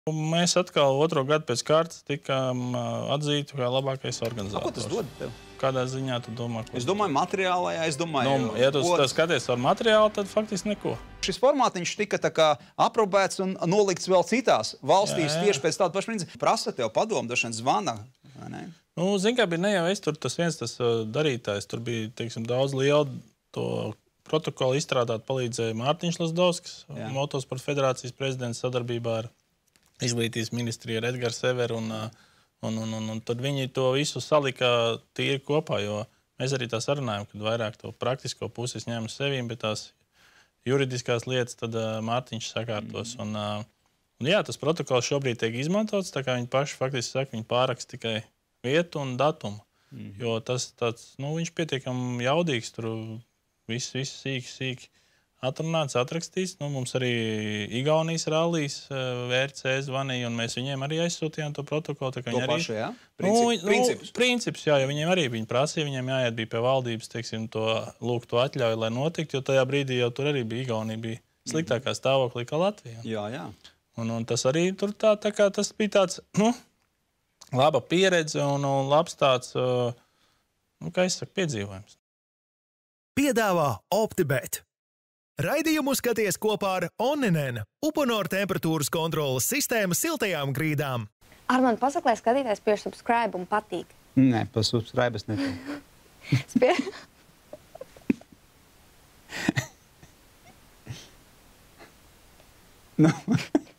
Mēs atkal otro gadu pēc kārtas tikām atzīti kā labākais organizators. Ko tas dod tev? Kādā ziņā tu domā? Es domāju materiālajā, es domāju... Ja tu skaties ar materiālu, tad faktiski neko. Šis formātiņš tika tā kā aprobēts un nolikts vēl citās valstīs tieši pēc tāda paša principa. Prasa tev padomu, došana zvana, vai ne? Nu, zin kā, bija ne jau es tur tas viens tas darītājs. Tur bija, teiksim, daudz lielu to protokolu izstrādāt palīdzēja Mārtiņš Lazdovskis, Motosporta federācijas prezidents sadarbībā ar Izglītības ministriju ar Edgars Severu, un tad viņi to visu salika tīri kopā, jo mēs arī tā sarunājam, kad vairāk to praktisko pusi ņēmu sevīm, bet tās juridiskās lietas tad Mārtiņš sakārtos. Un jā, tas protokols šobrīd tiek izmantots, tā kā viņi paši faktiski saka, viņi pāraksta tikai vietu un datumu, jo tas tāds, nu, viņš pietiekam jaudīgs, tur viss sīki atrunāts, atrakstīts. Nu, mums arī Igaunijas rallijas VRC zvanīja, un mēs viņiem arī aizsūtījām to protokolu. Tā, to pašu, jā? Princips, jā, jo viņiem arī viņi prasīja, viņiem jāiet bija pie valdības, teiksim, lūgt to atļauju, lai notiktu, jo tajā brīdī jau tur arī bija Igaunija, bija sliktākā stāvoklī kā Latvija. Jā. Un tas arī tur tā kā tas bija tāds, nu, laba pieredze un labs tāds, nu, kā es saku, piedzīvojums. Piedāvā OptiBet. Raidījumu skaties kopā ar Onninen, Uponor temperatūras kontrolas sistēmu siltajām grīdām. Armand, pasaka, lai skatītājs pie subscribe un patīk. Nē, pa subscribe es netīk. Nu.